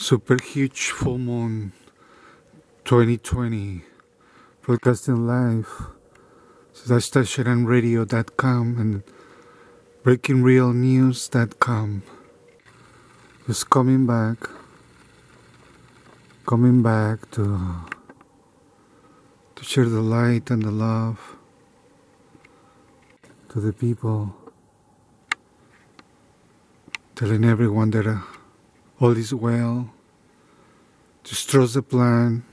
Super huge full moon 2020 broadcasting live. So that's AshtarandRadio.com and BreakingRealNews.com. Just coming back to share the light and the love to the people, telling everyone that all is well. Just trust the plan.